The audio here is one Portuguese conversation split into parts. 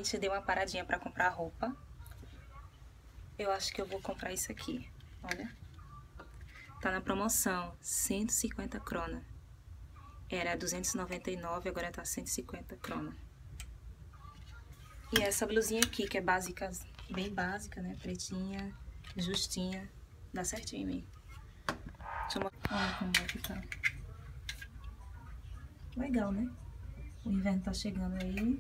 gente deu uma paradinha pra comprar roupa. Eu acho que eu vou comprar isso aqui, olha. Tá na promoção, 150 krona. Era 299, agora tá 150 krona. E essa blusinha aqui, que é básica, bem básica, né? Pretinha, justinha. Dá certinho em mim. Deixa eu mostrar. Olha como vai ficar. Legal, né? O inverno tá chegando aí.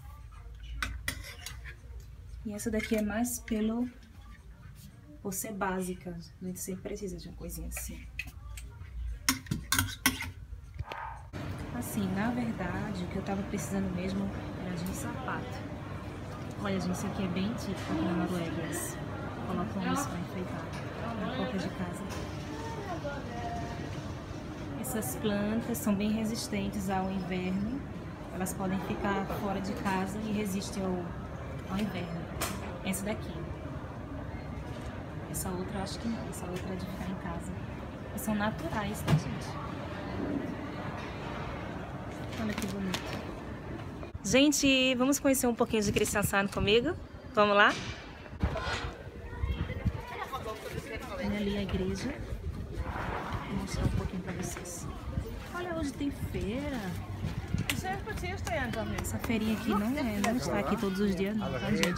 E essa daqui é mais por ser básica. A gente sempre precisa de uma coisinha assim. Assim, na verdade, o que eu tava precisando mesmo era de um sapato. Olha, gente, isso aqui é bem típico aqui na Noruega. Eles colocam isso pra enfeitar na porta de casa. Essas plantas são bem resistentes ao inverno. Elas podem ficar fora de casa e resistem ao inverno. Essa daqui. Essa outra eu acho que não. Essa outra é de ficar em casa. E são naturais, tá, gente? Olha que bonito. Gente, vamos conhecer um pouquinho de Kristiansand comigo? Vamos lá? Olha ali a igreja. Vou mostrar um pouquinho pra vocês. Olha, hoje tem feira. Essa feirinha aqui não está aqui todos os dias, não, tá, gente?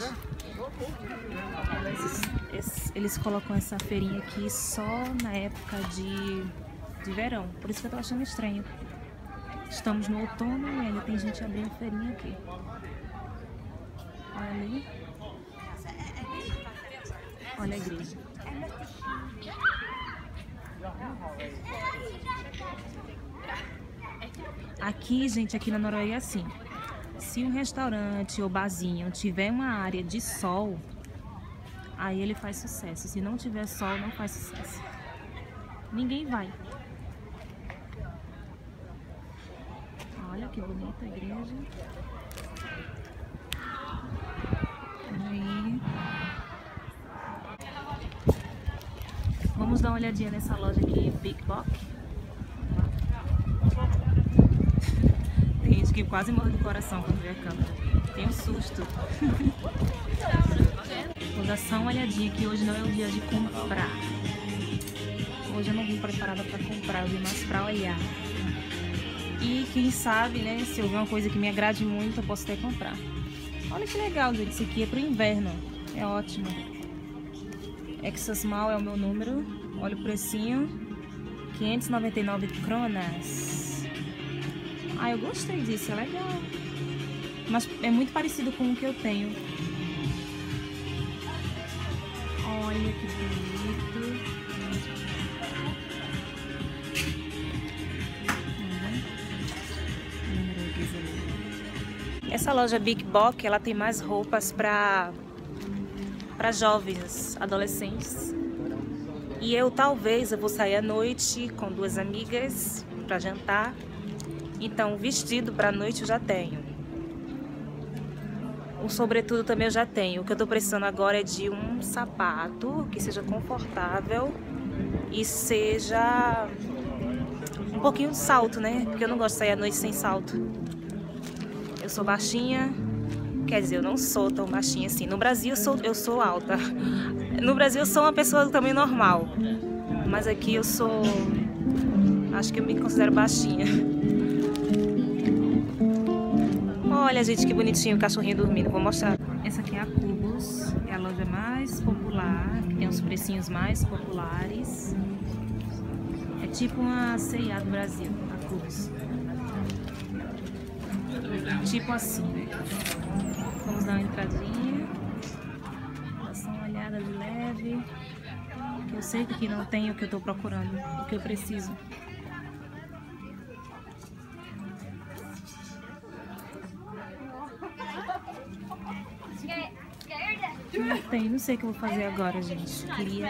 Eles colocam essa feirinha aqui só na época de verão. Por isso que eu tô achando estranho. Estamos no outono e ainda tem gente abrindo feirinha aqui. Olha ali. Olha a igreja. Aqui, gente, aqui na Noruega é assim. Se um restaurante ou barzinho tiver uma área de sol, aí ele faz sucesso. Se não tiver sol, não faz sucesso. Ninguém vai. Olha que bonita a igreja. Aí. Vamos dar uma olhadinha nessa loja aqui, Big Bock. Tem gente que quase morre do coração quando vê a câmera. Tem um susto. Vou dar só uma olhadinha que hoje não é o dia de comprar. Hoje eu não vim preparada para comprar, eu vim mais para olhar. E quem sabe, né, se houver uma coisa que me agrade muito, eu posso até comprar. Olha que legal, gente. Isso aqui é pro inverno. É ótimo. Exosmal é o meu número. Olha o precinho. 599 kronas. Ah, eu gostei disso. É legal. Mas é muito parecido com o que eu tenho. Olha que bonito. Essa loja Big Bock, ela tem mais roupas para jovens, adolescentes. E eu vou sair à noite com duas amigas para jantar. Então, vestido para noite eu já tenho. O sobretudo também eu já tenho. O que eu tô precisando agora é de um sapato que seja confortável e seja um pouquinho de salto, né? Porque eu não gosto de sair à noite sem salto. Eu sou baixinha, quer dizer, eu não sou tão baixinha assim. No Brasil eu sou alta. No Brasil eu sou uma pessoa do tamanho normal. Mas aqui eu sou... acho que eu me considero baixinha. Olha, gente, que bonitinho o cachorrinho dormindo. Vou mostrar. Essa aqui é a Cubus. É a loja mais popular. Tem os precinhos mais populares. É tipo uma C&A do Brasil, a Cubus. Tipo assim. Vamos dar uma entradinha. Dá só uma olhada de leve. Eu sei que aqui não tem o que eu tô procurando, o que eu preciso. Não tem, não sei o que eu vou fazer agora, gente. Queria...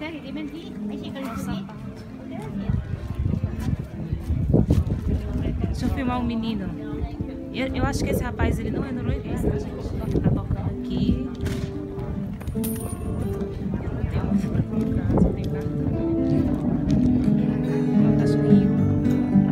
Deixa eu filmar um menino. Eu acho que esse rapaz, ele não é norueguês, tá, gente? Tá tocando aqui. Tem uma fila por casa, tem cartão. Tem um cachorrinho.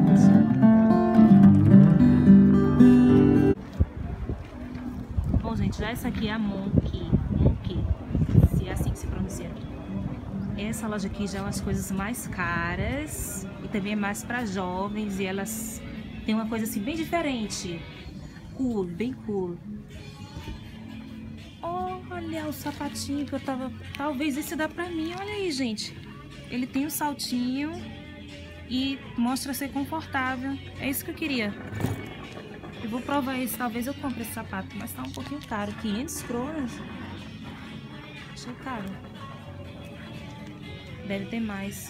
Bom, gente, lugar. Essa aqui é a Monkey, se é assim que se pronuncia. Essa loja aqui já é umas coisas mais caras e também é mais para jovens, e elas têm uma coisa assim bem diferente, cool, bem cool. Olha o sapatinho que eu tava, talvez esse dá pra mim. Olha aí, gente, ele tem um saltinho e mostra ser confortável, é isso que eu queria. Eu vou provar esse, talvez eu compre esse sapato, mas tá um pouquinho caro, 500 kronas, achei caro. Deve ter mais.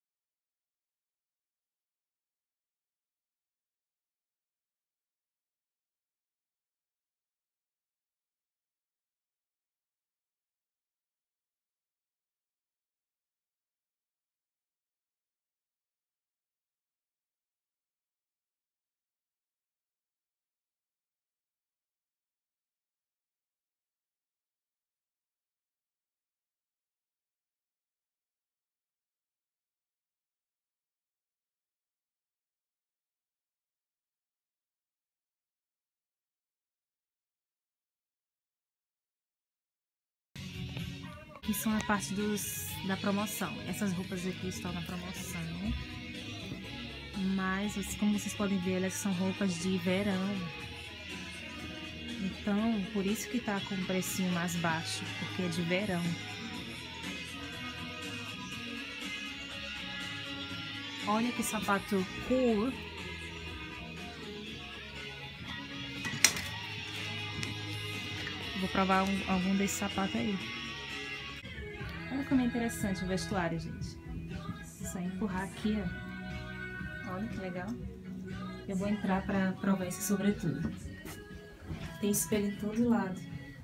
Aqui são a parte da promoção. Essas roupas aqui estão na promoção. Mas, como vocês podem ver, elas são roupas de verão. Então, por isso que tá com um precinho mais baixo, porque é de verão. Olha que sapato cool. Vou provar algum desses sapatos aí. Olha como é interessante o vestuário, gente. Só empurrar aqui, ó. Olha que legal. Eu vou entrar pra provar esse sobretudo. Tem espelho em todo lado.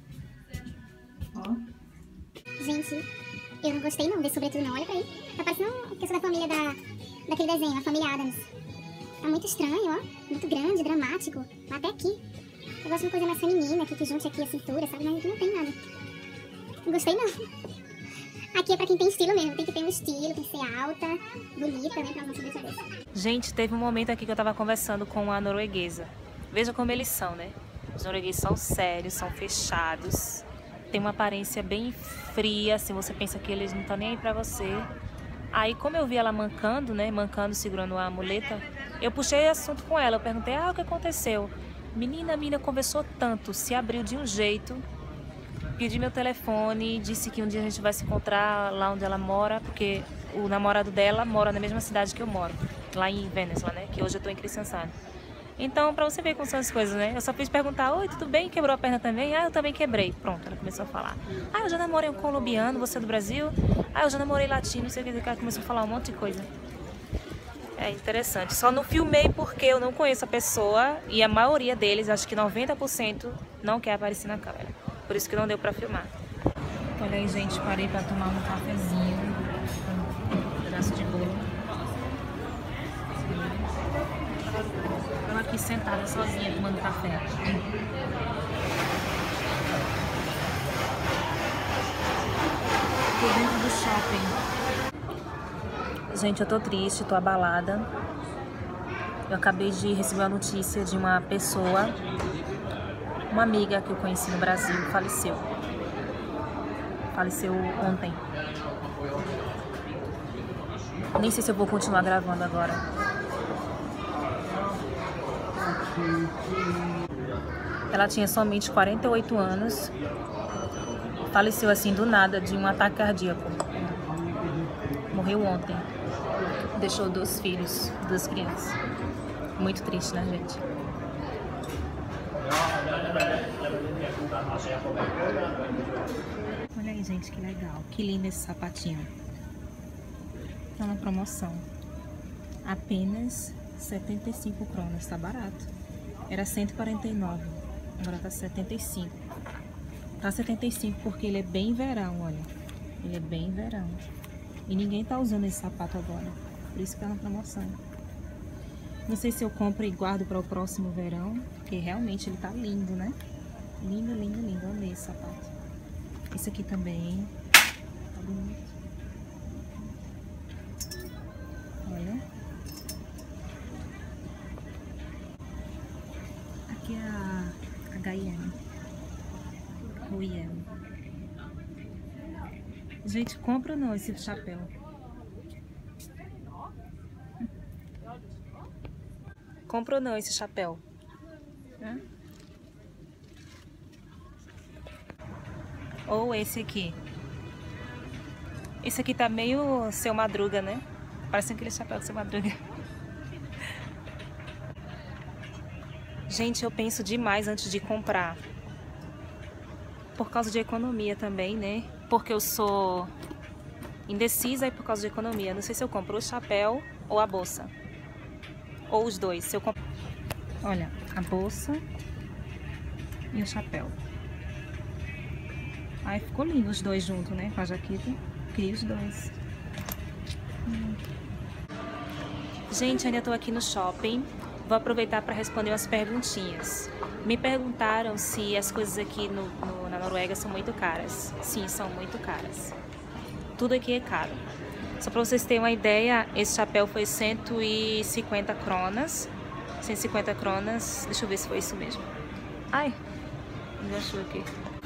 Ó. Gente, eu não gostei não desse sobretudo não. Olha pra aí. Tá parecendo que eu sou da família daquele desenho, a família Addams. Tá muito estranho, ó. Muito grande, dramático. Até aqui. Eu gosto de uma coisa mais feminina, que junte aqui a cintura, sabe? Mas aqui não tem nada. Não gostei não. Aqui é pra quem tem estilo mesmo, tem que ter um estilo, tem que ser alta, bonita, né, pra não subir a cabeça. Gente, teve um momento aqui que eu tava conversando com a norueguesa. Veja como eles são, né? Os noruegueses são sérios, são fechados, tem uma aparência bem fria, assim, você pensa que eles não estão nem aí pra você. Aí, como eu vi ela mancando, né, segurando a muleta, eu puxei assunto com ela, eu perguntei, o que aconteceu? Menina, a menina conversou tanto, se abriu de um jeito... Pedi meu telefone, disse que um dia a gente vai se encontrar lá onde ela mora, porque o namorado dela mora na mesma cidade que eu moro, lá em Venezia, né? Que hoje eu tô em Kristiansand. Então, pra você ver como são as coisas, né? Eu só fiz perguntar, oi, tudo bem? Quebrou a perna também? Eu também quebrei. Pronto, ela começou a falar. Eu já namorei um colombiano, você é do Brasil? Eu já namorei latino, não sei o que, ela começou a falar um monte de coisa. É interessante. Só não filmei porque eu não conheço a pessoa e a maioria deles, acho que 90%, não quer aparecer na câmera. Por isso que não deu pra filmar. Olha aí, gente, parei pra tomar um cafezinho, um pedaço de bolo. Ela aqui sentada sozinha tomando café. Tô dentro do shopping. Gente, eu tô triste, tô abalada. Eu acabei de receber uma notícia de uma pessoa, uma amiga que eu conheci no Brasil, faleceu. Faleceu ontem. Nem sei se eu vou continuar gravando agora. Ela tinha somente 48 anos. Faleceu assim do nada de um ataque cardíaco. Morreu ontem. Deixou 2 filhos, 2 crianças. Muito triste, né, gente? Olha aí, gente, que legal. Que lindo esse sapatinho. Tá na promoção. Apenas 75 kronas. Tá barato. Era 149. Agora tá 75. Tá 75 porque ele é bem verão, olha. Ele é bem verão. E ninguém tá usando esse sapato agora. Por isso que tá na promoção. Não sei se eu compro e guardo para o próximo verão. Porque realmente ele tá lindo, né? Lindo, lindo, lindo. Amei esse sapato. Esse aqui também. Tá bonito. Olha. Aqui é a H&M. H&M. Gente, compra ou não esse chapéu? Compra ou não esse chapéu? Ou esse aqui? Esse aqui tá meio Seu Madruga, né? Parece aquele chapéu do Seu Madruga. Gente, eu penso demais antes de comprar. Por causa de economia também, né? Porque eu sou indecisa e por causa de economia. Não sei se eu compro o chapéu ou a bolsa. Ou os dois. Se eu compro... Olha, a bolsa e o chapéu. Aí ficou lindo os dois juntos, né? Com a jaqueta. Queria os dois. Gente, ainda tô aqui no shopping. Vou aproveitar para responder umas perguntinhas. Me perguntaram se as coisas aqui na Noruega são muito caras. Sim, são muito caras. Tudo aqui é caro. Só para vocês terem uma ideia, esse chapéu foi 150 kronas. 150 kronas. Deixa eu ver se foi isso mesmo. Ai, me achou aqui.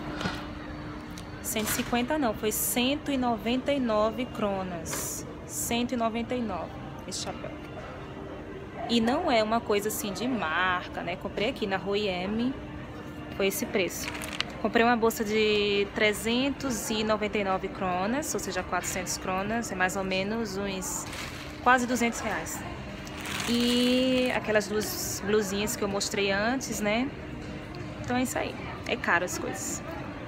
150 não, foi 199 kronas. 199 esse chapéu. E não é uma coisa assim de marca, né? Comprei aqui na H&M, foi esse preço. Comprei uma bolsa de 399 kronas, ou seja, 400 kronas, é mais ou menos uns quase 200 reais. E aquelas duas blusinhas que eu mostrei antes, né? Então é isso aí, é caro as coisas.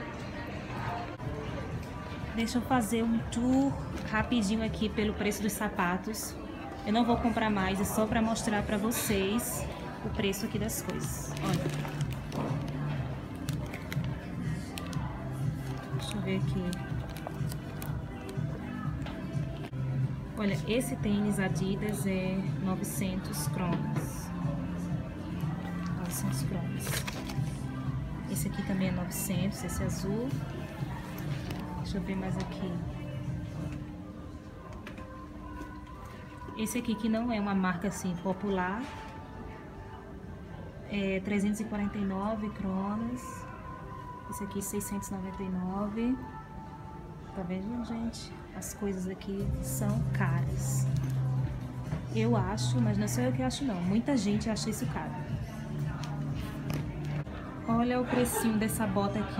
Deixa eu fazer um tour rapidinho aqui pelo preço dos sapatos. Eu não vou comprar mais, é só para mostrar para vocês o preço aqui das coisas. Olha. Deixa eu ver aqui. Olha, esse tênis Adidas é 900 kronas. 900 kronas. Esse aqui também é 900, esse azul. Deixa eu ver mais aqui. Esse aqui que não é uma marca assim popular. É 349 kronas. Esse aqui 699. Tá vendo, gente? As coisas aqui são caras. Eu acho, mas não sou eu que acho não. Muita gente acha isso caro. Olha o precinho dessa bota aqui.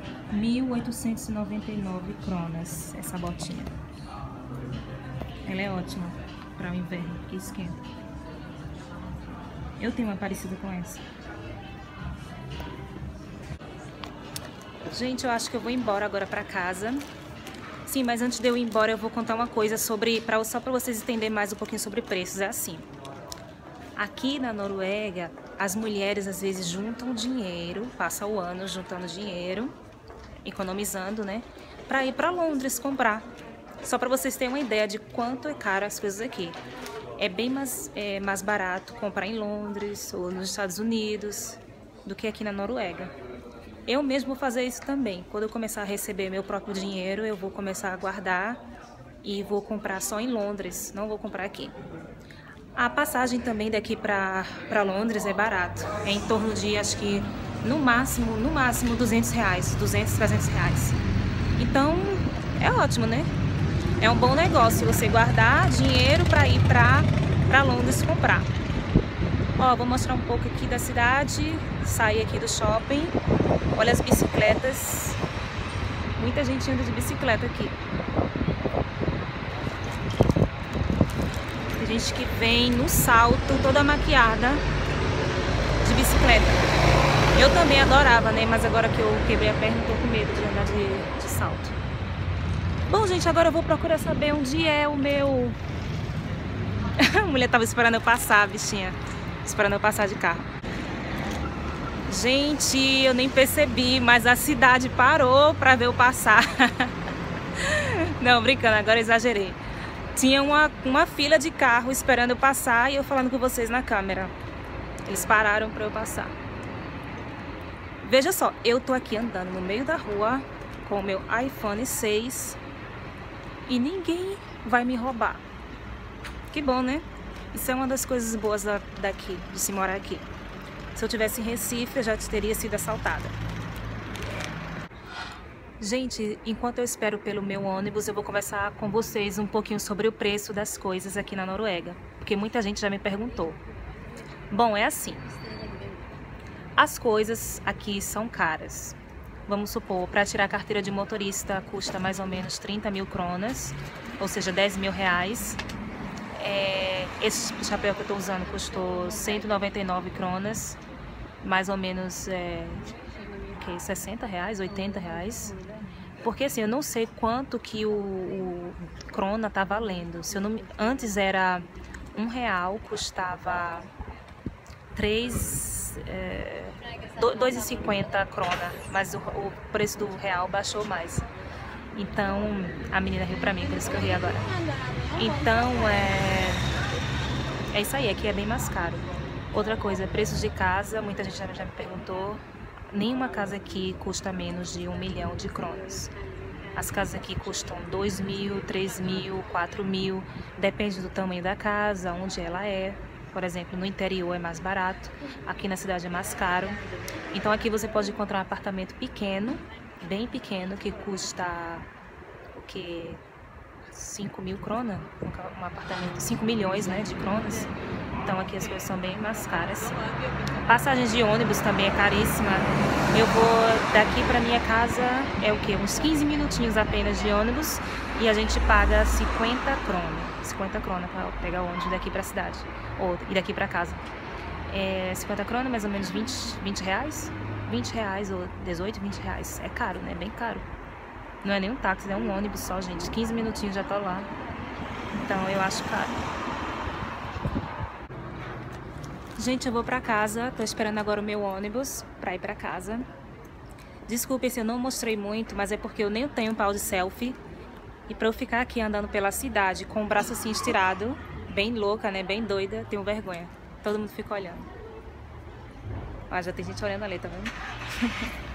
1.899 kronas, essa botinha. Ela é ótima para o inverno, porque esquenta. Eu tenho uma parecida com essa. Gente, eu acho que eu vou embora agora para casa. Sim, mas antes de eu ir embora eu vou contar uma coisa sobre, só para vocês entenderem mais um pouquinho sobre preços. É assim, aqui na Noruega, as mulheres às vezes juntam dinheiro, passam o ano juntando dinheiro, economizando, né, para ir para Londres comprar. Só para vocês terem uma ideia de quanto é caro as coisas aqui. É bem mais barato comprar em Londres ou nos Estados Unidos do que aqui na Noruega. Eu mesmo vou fazer isso também. Quando eu começar a receber meu próprio dinheiro, eu vou começar a guardar e vou comprar só em Londres, não vou comprar aqui. A passagem também daqui para Londres é barato. É em torno de, acho que, no máximo 200 reais, 200, 300 reais. Então, é ótimo, né? É um bom negócio você guardar dinheiro para ir para Londres comprar. Ó, vou mostrar um pouco aqui da cidade, sair aqui do shopping. Olha as bicicletas. Muita gente anda de bicicleta aqui. Tem gente que vem no salto, toda maquiada de bicicleta. Eu também adorava, né? Mas agora que eu quebrei a perna, tô com medo de andar de salto. Bom, gente, agora eu vou procurar saber onde é o meu... A mulher tava esperando eu passar, a bichinha. Esperando eu passar de carro. Gente, eu nem percebi, mas a cidade parou pra ver eu passar. Não, brincando, agora exagerei. Tinha uma fila de carro esperando eu passar e eu falando com vocês na câmera. Eles pararam pra eu passar. Veja só, eu tô aqui andando no meio da rua com o meu iPhone 6 e ninguém vai me roubar. Que bom, né? Isso é uma das coisas boas daqui, de se morar aqui. Se eu tivesse em Recife, eu já teria sido assaltada. Gente, enquanto eu espero pelo meu ônibus, eu vou conversar com vocês um pouquinho sobre o preço das coisas aqui na Noruega, porque muita gente já me perguntou. Bom, é assim, as coisas aqui são caras. Vamos supor, para tirar a carteira de motorista custa mais ou menos 30 mil kronas, ou seja, 10 mil reais. Esse chapéu que eu estou usando custou 199 kronas, mais ou menos 60 reais, 80 reais. Porque assim, eu não sei quanto que o krona tá valendo. Se eu não, antes era R$1, custava 2,50 krona, mas o preço do real baixou mais. Então, a menina riu pra mim, por isso que eu ri agora. Então, é isso aí, aqui é bem mais caro. Outra coisa, preços de casa, muita gente já me perguntou. Nenhuma casa aqui custa menos de 1 milhão de kronas. As casas aqui custam 2 mil, 3 mil, 4 mil, depende do tamanho da casa, onde ela é. Por exemplo, no interior é mais barato, aqui na cidade é mais caro. Então aqui você pode encontrar um apartamento pequeno, bem pequeno, que custa o que? 5 mil kronas? Um apartamento, 5 milhões, né, de kronas. Então aqui as coisas são bem mais caras. Passagens de ônibus também é caríssima. Eu vou daqui para minha casa, é o que? Uns 15 minutinhos apenas de ônibus e a gente paga 50 kronas. 50 kronas para pegar o ônibus daqui para a cidade, e daqui para casa. 50 kronas, mais ou menos 20 reais? 20 reais ou 18, 20 reais. É caro, né? Bem caro. Não é nem um táxi, é um ônibus só, gente. 15 minutinhos já tô lá. Então eu acho caro. Gente, eu vou pra casa, tô esperando agora o meu ônibus pra ir pra casa. Desculpe se eu não mostrei muito, mas é porque eu nem tenho pau de selfie. E pra eu ficar aqui andando pela cidade com o braço assim estirado, bem louca, né, bem doida, tenho vergonha. Todo mundo fica olhando. Ah, já tem gente olhando ali, tá vendo?